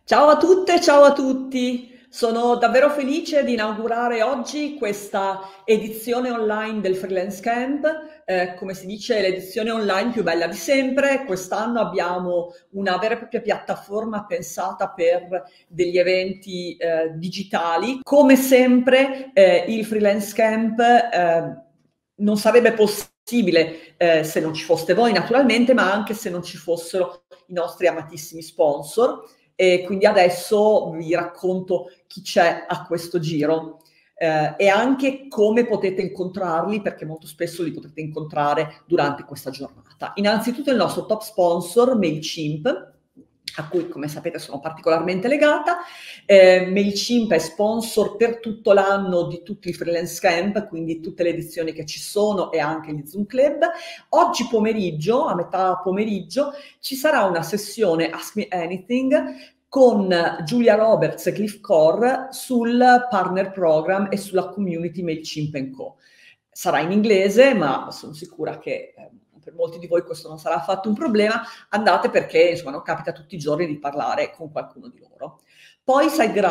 Ciao a tutte, ciao a tutti. Sono davvero felice di inaugurare oggi questa edizione online del Freelance Camp. Come si dice, l'edizione online più bella di sempre. Quest'anno abbiamo una vera e propria piattaforma pensata per degli eventi digitali. Come sempre, il Freelance Camp non sarebbe possibile se non ci foste voi, naturalmente, ma anche se non ci fossero i nostri amatissimi sponsor. E quindi adesso vi racconto chi c'è a questo giro e anche come potete incontrarli, perché molto spesso li potrete incontrare durante questa giornata. Innanzitutto il nostro top sponsor, MailChimp, a cui come sapete sono particolarmente legata. MailChimp è sponsor per tutto l'anno di tutti i Freelance Camp, quindi tutte le edizioni che ci sono e anche gli Zoom Club. Oggi pomeriggio, a metà pomeriggio, ci sarà una sessione Ask Me Anything con Julia Roberts e Cliff Core sul partner program e sulla community MailChimp Co. Sarà in inglese, ma sono sicura che per molti di voi questo non sarà affatto un problema. Andate perché insomma non capita tutti i giorni di parlare con qualcuno di loro. Poi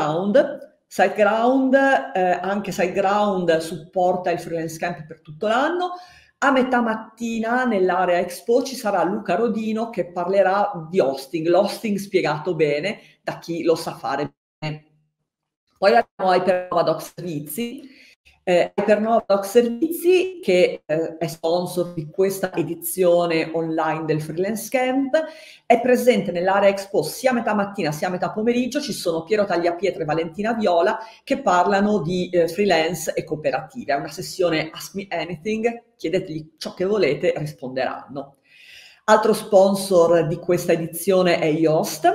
SiteGround, anche SiteGround supporta il Freelance Camp per tutto l'anno. A metà mattina nell'area Expo ci sarà Luca Rodino che parlerà di hosting, l'hosting spiegato bene da chi lo sa fare bene. Poi abbiamo Hypernova Doc Servizi, Hypernova Doc Servizi che è sponsor di questa edizione online del Freelance Camp, è presente nell'area Expo sia a metà mattina sia a metà pomeriggio. Ci sono Piero Tagliapietra e Valentina Viola che parlano di freelance e cooperative. È una sessione Ask Me Anything, chiedetegli ciò che volete, risponderanno. Altro sponsor di questa edizione è Yoast,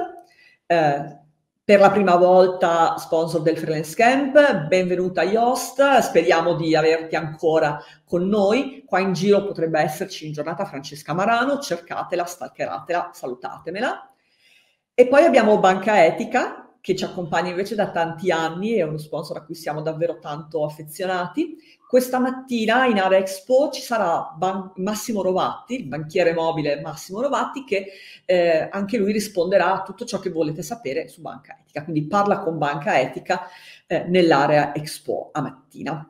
per la prima volta sponsor del Freelance Camp. Benvenuta Yoast, speriamo di averti ancora con noi. Qua in giro potrebbe esserci in giornata Francesca Marano, cercatela, stalkeratela, salutatemela. E poi abbiamo Banca Etica, che ci accompagna invece da tanti anni, è uno sponsor a cui siamo davvero tanto affezionati. Questa mattina in Area Expo ci sarà Massimo Rovatti, il banchiere mobile Massimo Rovatti, che anche lui risponderà a tutto ciò che volete sapere su Banca Etica. Quindi parla con Banca Etica nell'Area Expo a mattina.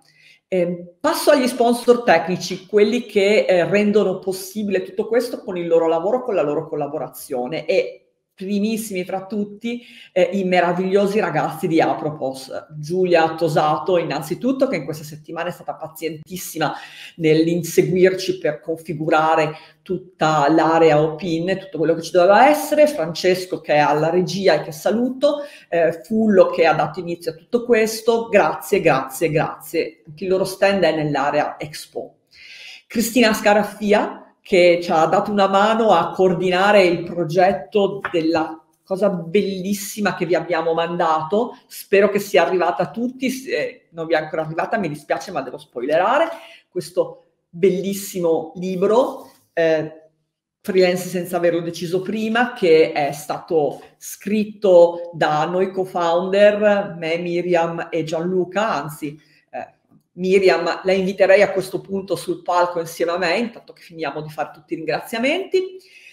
Passo agli sponsor tecnici, quelli che rendono possibile tutto questo con il loro lavoro, con la loro collaborazione, e primissimi fra tutti i meravigliosi ragazzi di Apropos. Giulia Tosato innanzitutto, che in questa settimana è stata pazientissima nell'inseguirci per configurare tutta l'area OPIN, tutto quello che ci doveva essere, Francesco che è alla regia e che saluto, Fullo che ha dato inizio a tutto questo, grazie, grazie, grazie. Anche il loro stand è nell'area Expo. Cristina Scaraffia, che ci ha dato una mano a coordinare il progetto della cosa bellissima che vi abbiamo mandato. Spero che sia arrivata a tutti. Se non vi è ancora arrivata, mi dispiace, ma devo spoilerare. Questo bellissimo libro, Freelance senza averlo deciso prima, che è stato scritto da noi co-founder, me, Miriam e Gianluca, anzi Miriam la inviterei a questo punto sul palco insieme a me, intanto che finiamo di fare tutti i ringraziamenti,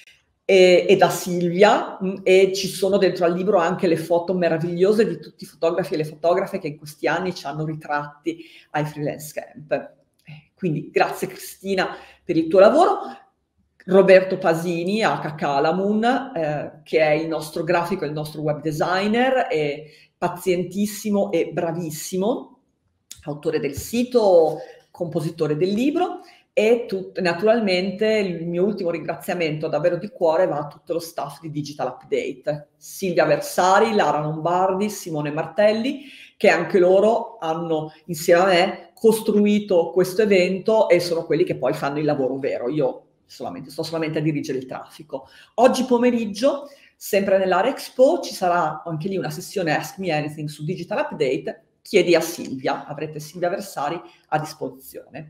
e da Silvia, e ci sono dentro al libro anche le foto meravigliose di tutti i fotografi e le fotografe che in questi anni ci hanno ritratti ai Freelance Camp. Quindi grazie Cristina per il tuo lavoro. Roberto Pasini, aka Calamun, che è il nostro grafico, il nostro web designer, è pazientissimo e bravissimo, autore del sito, compositore del libro, e naturalmente il mio ultimo ringraziamento davvero di cuore va a tutto lo staff di Digital Update, Silvia Versari, Lara Lombardi, Simone Martelli, che anche loro hanno insieme a me costruito questo evento e sono quelli che poi fanno il lavoro vero. Io sto solamente a dirigere il traffico. Oggi pomeriggio, sempre nell'area Expo, ci sarà anche lì una sessione Ask Me Anything su Digital Update. Chiedi a Silvia, avrete Silvia Versari a disposizione.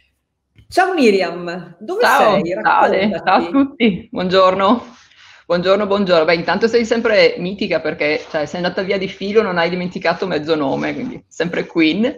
Ciao Miriam, dove Ciao, sei? Ale, ciao a Raccontaci. tutti, buongiorno. Buongiorno, buongiorno. Beh, intanto sei sempre mitica perché cioè, sei andata via di filo, non hai dimenticato mezzo nome, quindi sempre Queen.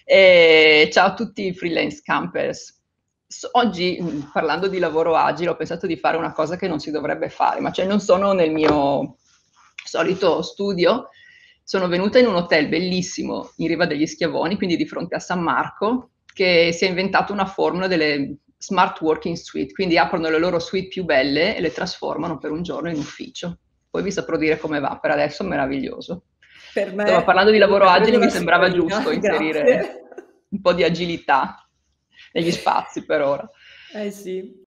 E ciao a tutti i freelance campers. Oggi, parlando di lavoro agile, ho pensato di fare una cosa che non si dovrebbe fare, ma cioè non sono solito studio, sono venuta in un hotel bellissimo in Riva degli Schiavoni, quindi di fronte a San Marco, che si è inventato una formula delle smart working suite, quindi aprono le loro suite più belle e le trasformano per un giorno in ufficio. Poi vi saprò dire come va, per adesso è meraviglioso. Per Insomma, me, parlando di lavoro Luca, prendi agile mi una sembrava signorina, giusto inserire grazie. un po' di agilità negli spazi per ora. Eh sì.